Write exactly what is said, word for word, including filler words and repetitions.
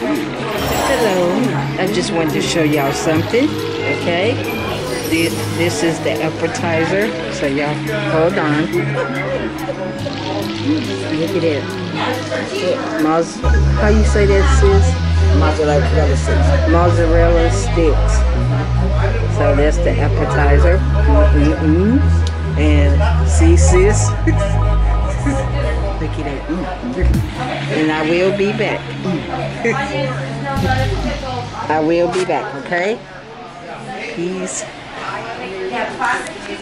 Hello. I just wanted to show y'all something. Okay. This, this is the appetizer. So y'all hold on. Look at it. Moz How you say that, sis? Mozzarella sticks. Mozzarella sticks. So that's the appetizer. Mm-mm-mm. And see, sis. Look at it. And I will be back. I will be back, okay? Peace.